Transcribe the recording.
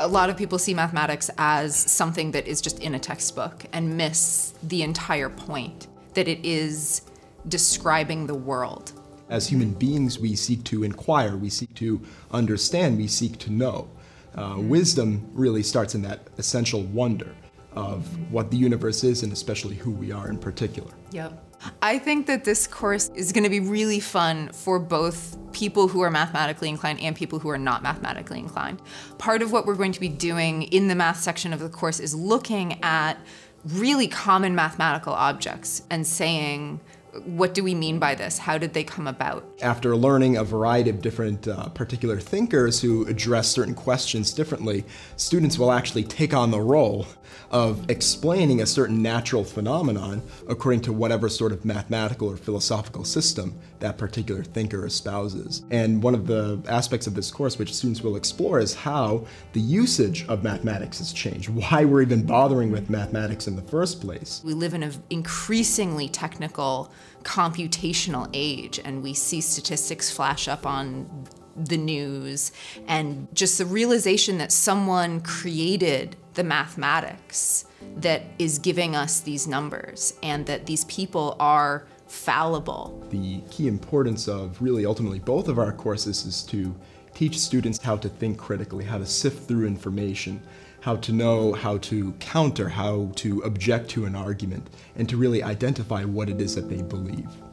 lot of people see mathematics as something that is just in a textbook and miss the entire point, that it is describing the world. As human beings, we seek to inquire, we seek to understand, we seek to know. Wisdom really starts in that essential wonder of what the universe is and especially who we are in particular. Yep. I think that this course is going to be really fun for both people who are mathematically inclined and people who are not mathematically inclined. Part of what we're going to be doing in the math section of the course is looking at really common mathematical objects and saying, what do we mean by this? How did they come about? After learning a variety of different particular thinkers who address certain questions differently, students will actually take on the role of explaining a certain natural phenomenon according to whatever sort of mathematical or philosophical system that particular thinker espouses. And one of the aspects of this course which students will explore is how the usage of mathematics has changed, why we're even bothering with mathematics in the first place. We live in an increasingly technical, computational age, and we see statistics flash up on the news, and just the realization that someone created the mathematics that is giving us these numbers, and that these people are fallible. The key importance of really ultimately both of our courses is to teach students how to think critically, how to sift through information, how to know how to counter, how to object to an argument, and to really identify what it is that they believe.